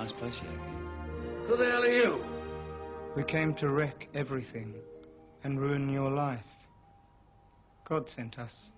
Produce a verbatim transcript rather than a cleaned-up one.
nice place you have. Who the hell are you? We came to wreck everything and ruin your life. God sent us.